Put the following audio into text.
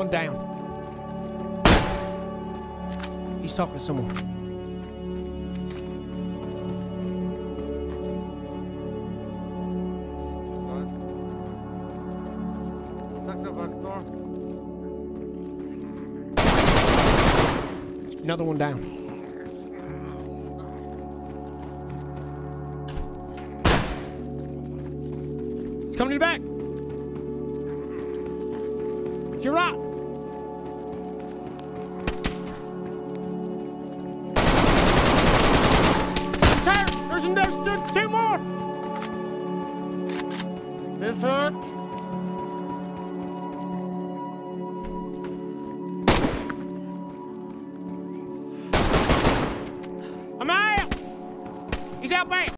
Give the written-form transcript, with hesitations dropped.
One down. He's talking to someone. Stuck the back door. Another one down. He's coming to the back. You're right. Sir, there's two more. This hurt. I'm out. He's out back.